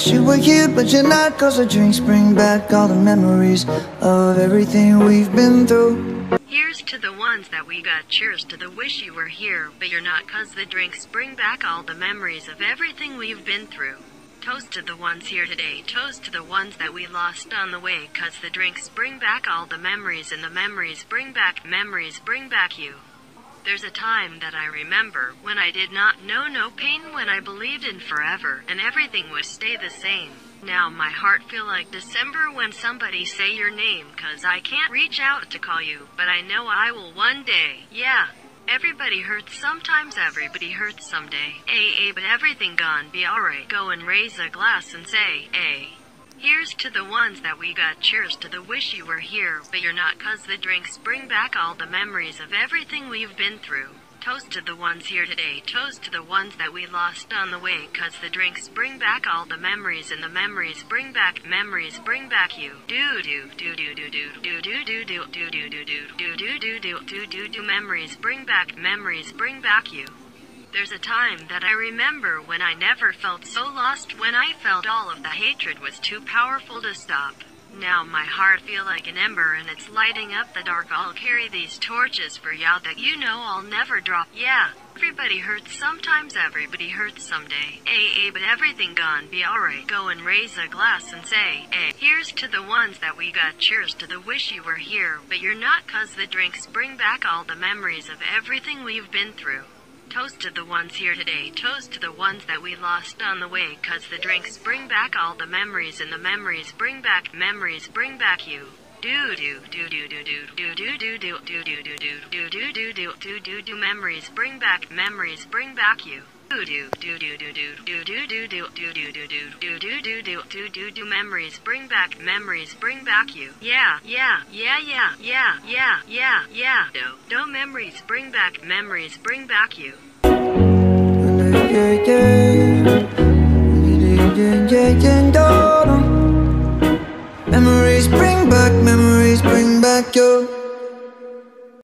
wish you were here, but you're not. Cause the drinks bring back all the memories of everything we've been through. Here's to the ones that we got. Cheers to the wish you were here, but you're not. Cause the drinks bring back all the memories of everything we've been through. Toast to the ones here today. Toast to the ones that we lost on the way. Cause the drinks bring back all the memories, and the memories bring back you. There's a time that I remember when I did not know no pain, when I believed in forever and everything would stay the same. Now my heart feel like December when somebody say your name, cause I can't reach out to call you, but I know I will one day. Yeah, everybody hurts sometimes, everybody hurts someday. But everything gone be alright. Go and raise a glass and say, here's to the ones that we got. Cheers to the wish you were here, but you're not. Cause the drinks bring back all the memories of everything we've been through. Toast to the ones here today. Toast to the ones that we lost on the way. Cause the drinks bring back all the memories, and the memories bring back you. Memories bring back you. There's a time that I remember when I never felt so lost, when I felt all of the hatred was too powerful to stop. Now my heart feel like an ember and it's lighting up the dark. I'll carry these torches for y'all that you know I'll never drop. Yeah, everybody hurts sometimes, everybody hurts someday. But everything gone be alright. Go and raise a glass and say, here's to the ones that we got. Cheers to the wish you were here, but you're not. Cause the drinks bring back all the memories of everything we've been through. Toast to the ones here today. Toast to the ones that we lost on the way. Cause the drinks bring back all the memories, and the memories bring back you. Memories bring back you. Memories bring back you. Yeah. No memories bring back you. Yeah, yeah.